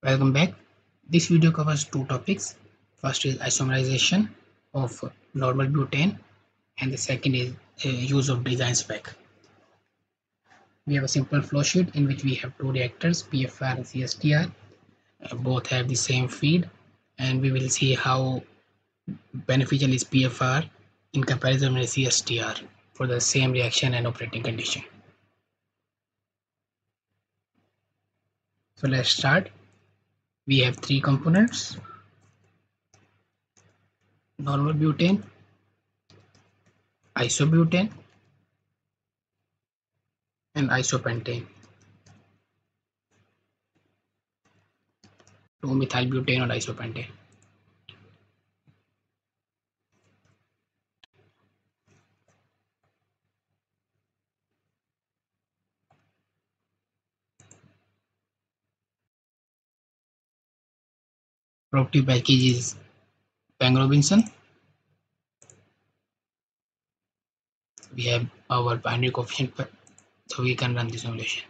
Welcome back. This video covers two topics. First is isomerization of normal butane, and the second is use of design spec. We have a simple flow sheet in which we have two reactors, PFR and CSTR. Both have the same feed, and we will see how beneficial is PFR in comparison with CSTR for the same reaction and operating condition. So let's start. We have three components: normal butane, isobutane, and isopentane. 2-methylbutane or isopentane. Property package is Bang Robinson. We have our binary coefficient, so we can run the simulation.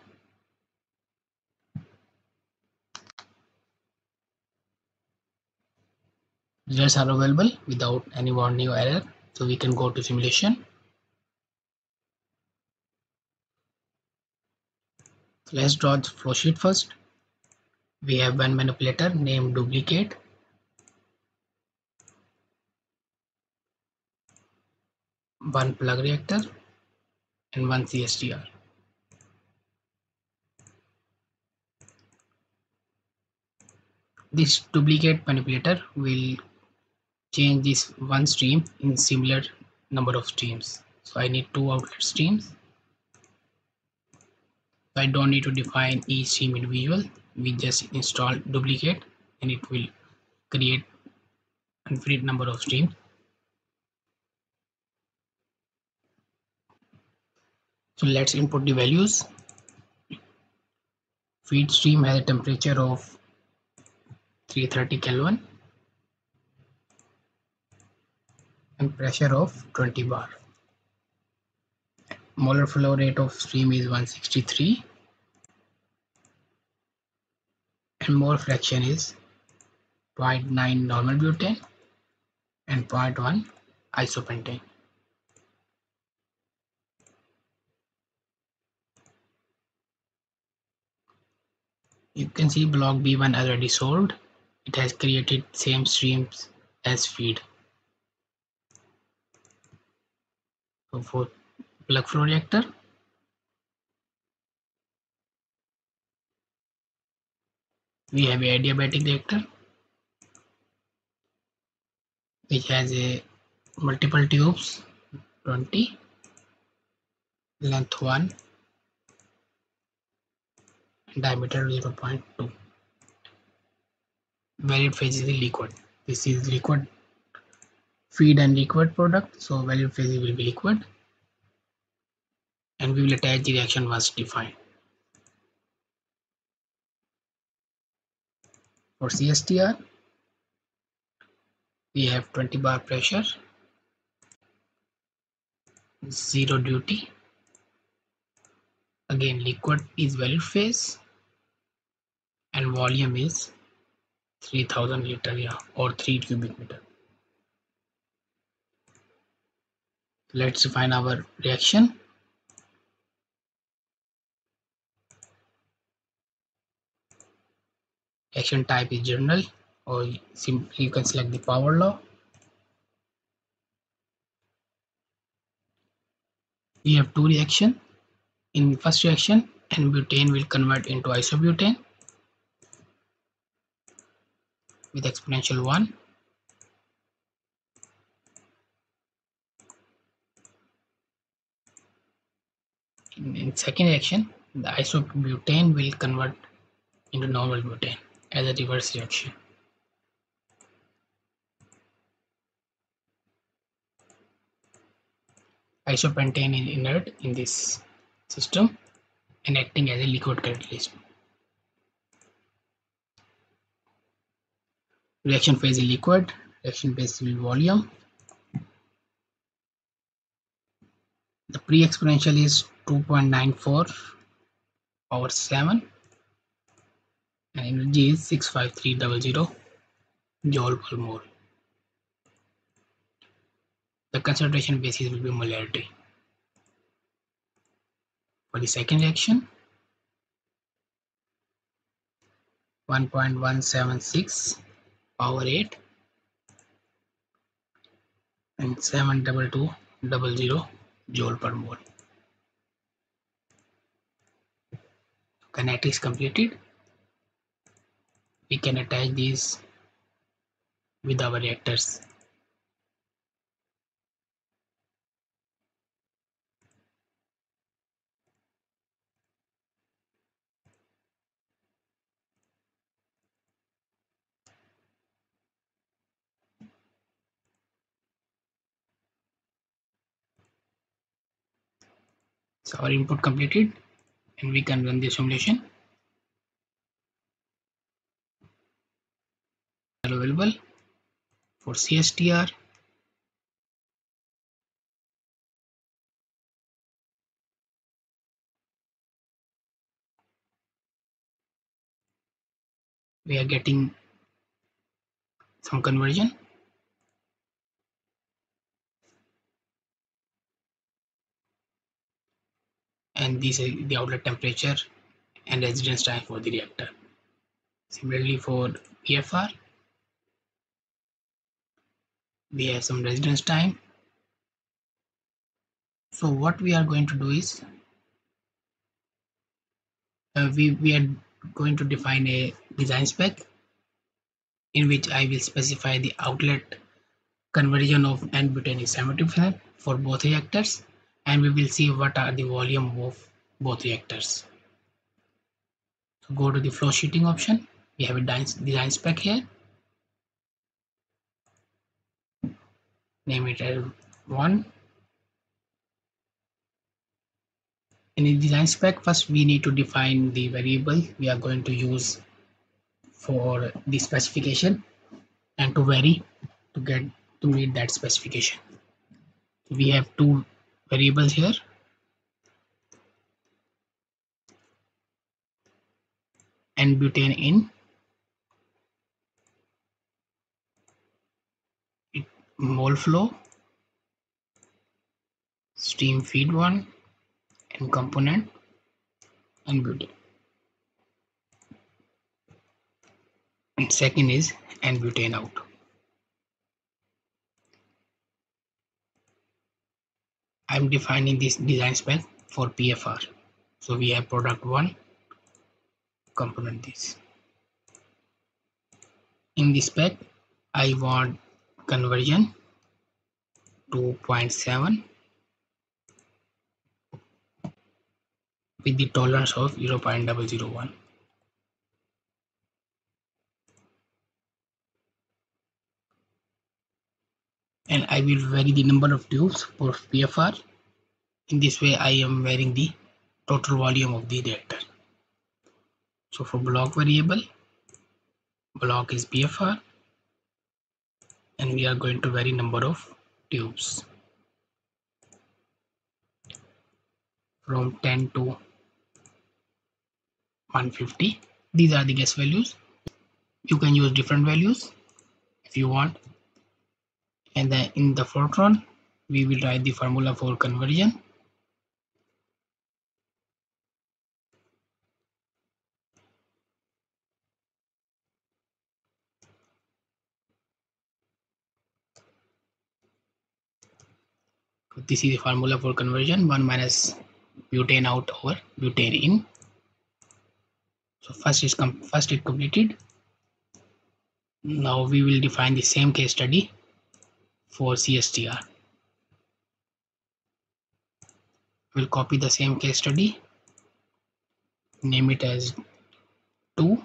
Results are available without any warning or error, so we can go to simulation. So let's draw the flow sheet first. We have one manipulator named duplicate, one plug reactor, and one CSTR. This duplicate manipulator will change this one stream in similar number of streams. So I need two outlet streams. I don't need to define each stream individual. We just install duplicate and it will create infinite number of streams. So let's input the values. Feed stream has a temperature of 330 Kelvin and pressure of 20 bar. Molar flow rate of stream is 163 and mole fraction is 0.9 normal butane and 0.1 isopentane. You can see block B1 already solved. It has created same streams as feed. So for plug flow reactor, we have a adiabatic reactor which has a multiple tubes, 20, length 1, diameter 0.2. Valid phase is liquid. This is liquid feed and liquid product, so valid phase will be liquid, and we will attach the reaction once defined. For CSTR, we have 20 bar pressure, 0 duty. Again, liquid is valid phase, and volume is 3000 liter, or 3 cubic meter. Let's define our reaction. Reaction type is general, or simply you can select the power law. We have two reactions. In first reaction, N-butane will convert into isobutane with exponential 1. In second reaction, the isobutane will convert into normal butane as a reverse reaction. Isopentane is inert in this system and acting as a liquid catalyst. Reaction phase is liquid, reaction phase will be volume. The pre-exponential is 2.94 power 7. and energy is 65300 joule per mole. The concentration basis will be molarity. For the second reaction, 1.176 power 8 and 72200 joule per mole. Kinetics completed. We can attach these with our reactors. So our input completed, and we can run the simulation. Available for CSTR, we are getting some conversion, and this is the outlet temperature and residence time for the reactor. Similarly for PFR, we have some residence time. So what we are going to do is we are going to define a design spec in which I will specify the outlet conversion of N-butane is 70% for both reactors, and we will see what are the volume of both reactors. So go to the flow sheeting option. We have a design spec here. Name it as 1. In the design spec, first we need to define the variable we are going to use for the specification and to vary to meet that specification. We have two variables here. N-butane in, mole flow, stream feed 1, and component N-butane. And second is N-butane out. I'm defining this design spec for PFR. So we have product 1, component this. In the spec, I want conversion to 0.7 with the tolerance of 0.001. And I will vary the number of tubes for PFR. In this way, I am varying the total volume of the reactor. So for block variable, block is PFR, and we are going to vary number of tubes from 10 to 150. These are the guess values. You can use different values if you want. And then in the fortran, we will write the formula for conversion. This is the formula for conversion: 1 minus butane out over butane in. So first it completed. Now we will define the same case study for CSTR. We'll copy the same case study, name it as 2.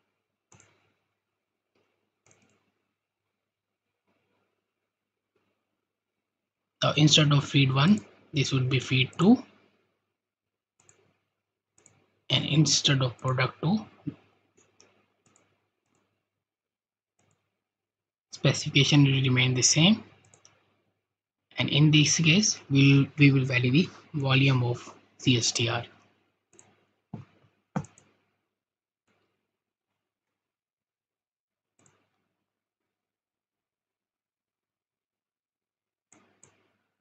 Now instead of feed 1, this would be feed 2, and instead of product 2, specification will remain the same, and in this case we will vary the volume of CSTR.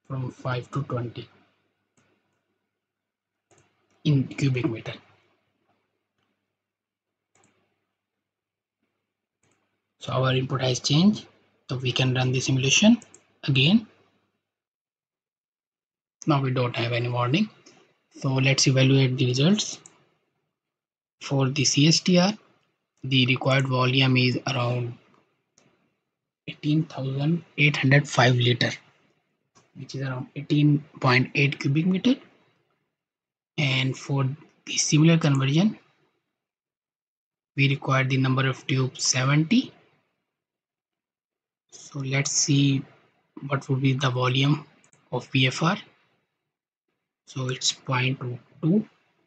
from 5 to 20 in cubic meter. So our input has changed, so we can run the simulation again. Now we don't have any warning, so let's evaluate the results. For the CSTR, the required volume is around 18,805 liter, which is around 18.8 cubic meter. And for the similar conversion, we require the number of tubes 70. So let's see what would be the volume of PFR. So it's 0.2,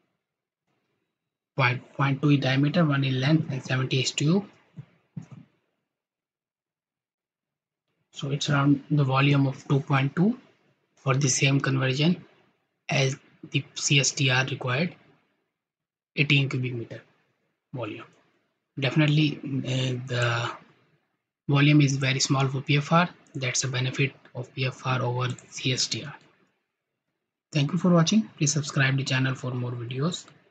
0.2 is diameter, 1 is length, and 70 is tube. So it's around the volume of 2.2 for the same conversion as the CSTR required 18 cubic meter volume. Definitely the volume is very small for PFR. That's a benefit of PFR over CSTR. Thank you for watching. Please subscribe the channel for more videos.